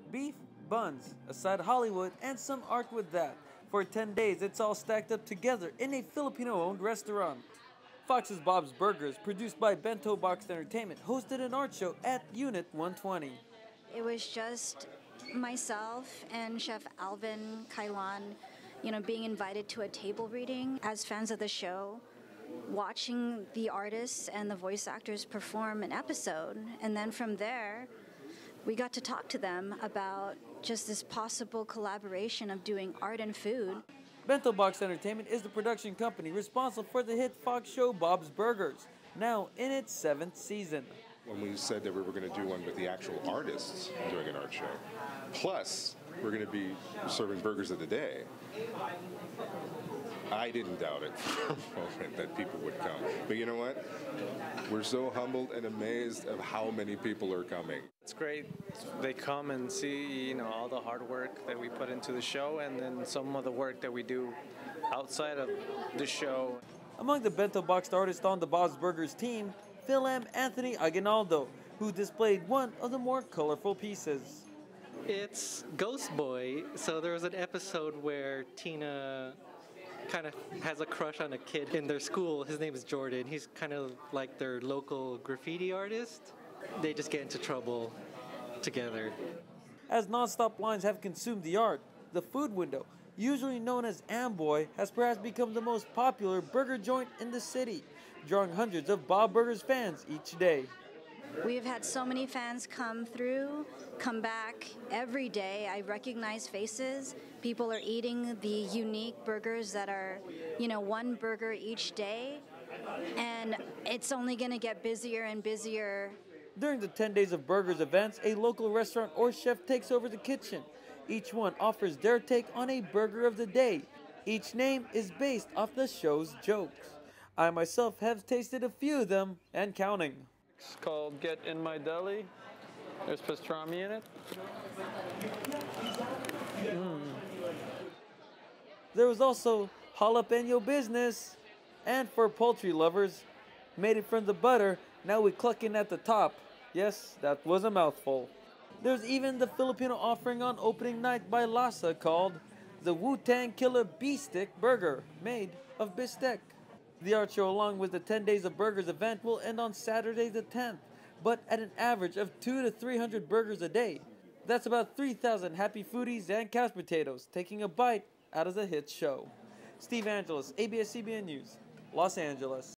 beef, buns, a side of Hollywood, and some art with that. For 10 days, it's all stacked up together in a Filipino-owned restaurant. Fox's Bob's Burgers, produced by Bento Box Entertainment, hosted an art show at Unit 120. It was just myself and Chef Alvin Kailan, being invited to a table reading as fans of the show, watching the artists and the voice actors perform an episode. And then from there, we got to talk to them about just this possible collaboration of doing art and food. Bento Box Entertainment is the production company responsible for the hit Fox show Bob's Burgers, now in its 7th season. When we said that we were going to do one with the actual artists doing an art show, plus we're going to be serving burgers of the day, I didn't doubt it for a moment that people would come. But you know what? We're so humbled and amazed of how many people are coming. It's great. They come and see, all the hard work that we put into the show, and then some of the work that we do outside of the show. Among the Bento Box artists on the Bob's Burgers team, Phil M. Anthony Aguinaldo, who displayed one of the more colorful pieces. It's Ghost Boy. So there was an episode where Tina kind of has a crush on a kid in their school. His name is Jordan. He's kind of like their local graffiti artist. They just get into trouble together. As non-stop lines have consumed the art, the food window, usually known as Amboy, has perhaps become the most popular burger joint in the city, drawing hundreds of Bob Burgers fans each day. We've had so many fans come through, come back every day. I recognize faces. People are eating the unique burgers that are, one burger each day. And it's only going to get busier and busier. During the 10 Days of Burgers events, a local restaurant or chef takes over the kitchen. Each one offers their take on a burger of the day. Each name is based off the show's jokes. I myself have tasted a few of them and counting. It's called Get In My Deli. There's pastrami in it. There was also jalapeno business. And for poultry lovers, made it from the butter, now we clucking at the top. Yes, that was a mouthful. There's even the Filipino offering on opening night by Lasa called the Wu-Tang Killer Beefstick Burger, made of bistec. The art show along with the 10 Days of Burgers event will end on Saturday the 10th, but at an average of 200 to 300 burgers a day. That's about 3,000 happy foodies and couch potatoes taking a bite out of the hit show. Steve Angeles, ABS-CBN News, Los Angeles.